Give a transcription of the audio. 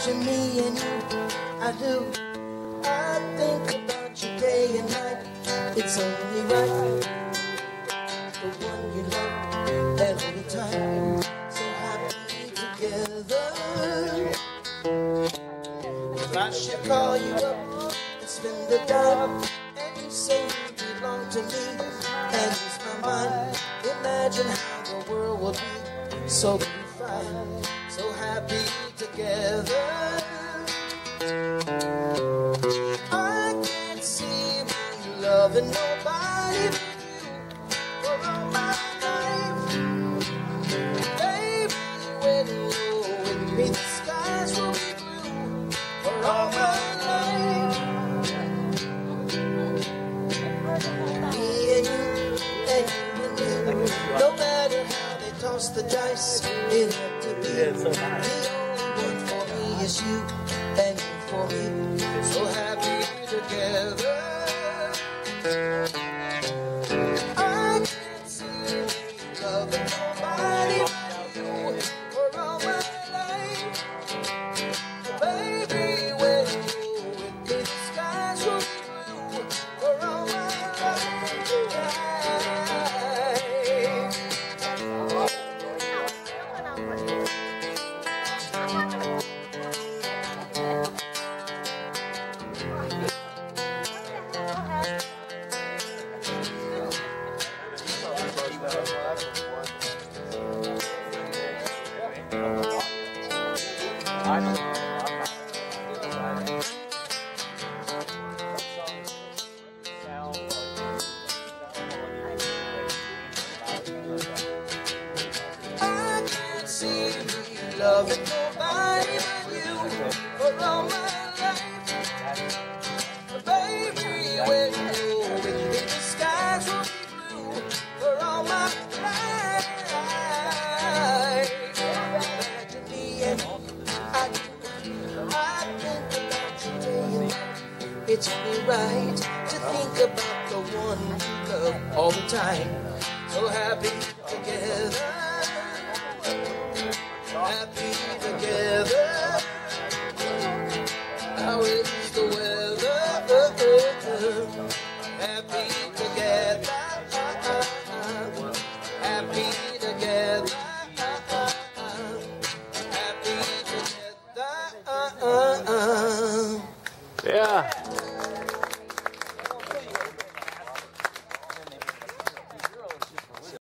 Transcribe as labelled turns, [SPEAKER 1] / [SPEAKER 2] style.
[SPEAKER 1] Imagine me and you, I do. I think about you day and night. It's only right, the one you love and all the time. So happy together. If I should call you up and spend the dime, and you say you belong to me, and it's my mind, imagine how the world would be so very fine, so happy together. I can't see me loving nobody but you for all my life. Baby, when you're with me, the skies will be blue for all my life. Me and you, and you and me, no matter how they toss the dice, it had to be. The only one for me is you, and you for me, so happy together. I can't see me loving nobody but you for all my life. Baby, when you're with me, the skies will be blue for all my loving nobody but you for all my life. Baby, when you're with me, the skies will be blue for all my life. Imagine me and I think about you day and night. It's only right to think about the one you love all the time. So happy